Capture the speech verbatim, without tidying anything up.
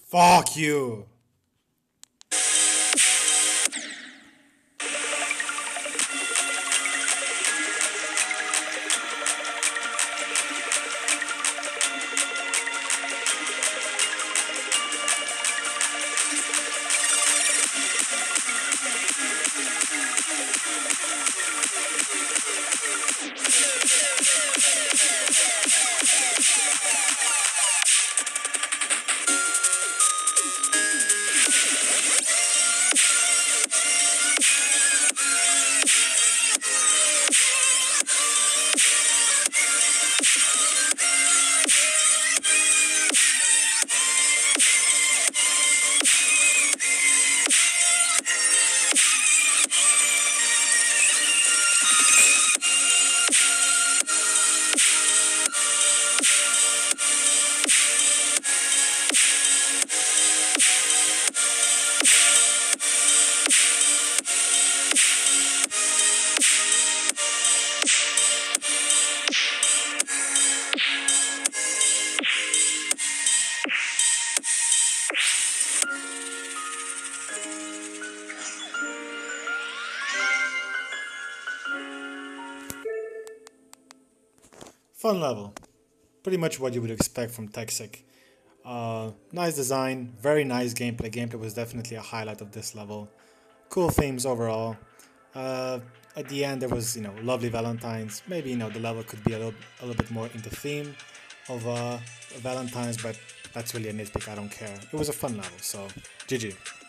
Fuck you! Fun level. Pretty much what you would expect from Texic. Uh, nice design, very nice gameplay. Gameplay was definitely a highlight of this level. Cool themes overall. Uh, at the end there was, you know, lovely Valentines. Maybe, you know, the level could be a little, a little bit more in the theme of uh, Valentines, but that's really a nitpick, I don't care. It was a fun level, so G G.